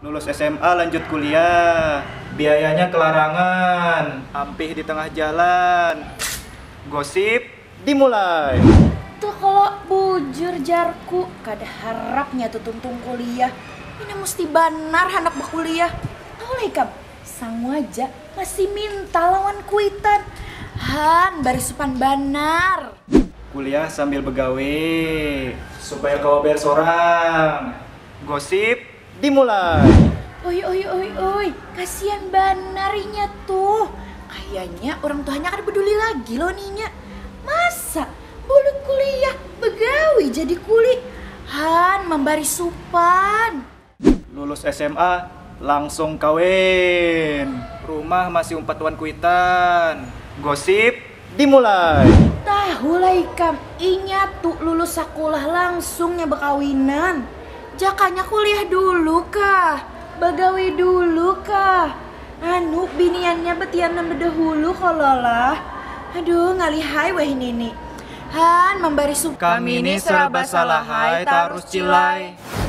Lulus SMA lanjut kuliah, biayanya kelarangan, ampih di tengah jalan. Gosip dimulai. Tuh kalau bujur jarku, kada harapnya tuh tuntung kuliah. Ini mesti benar anak berkuliah. Tahu lah ikam, sang aja masih minta lawan kuitan. Han, barisupan banar. Kuliah sambil begawe, supaya kau bayar seorang. Gosip dimulai. Oi, kasihan banarinya tuh. Kayaknya orang tuanya kan peduli lagi loh ninya. Masa boleh kuliah begawi jadi kuli? Han, membari supan. Lulus SMA langsung kawin. Rumah masih umpatuan kuitan. Gosip dimulai. Tahu lah ikam, ingat tuh lulus sekolah langsungnya berkawinan. Jakanya kuliah dulu kah? Bagawi dulu kah? Anu biniannya betianan berdahulu kalau lah. Aduh ngalihai weh ini. Han membari sup. Kami ini serba salahai tarus cilai.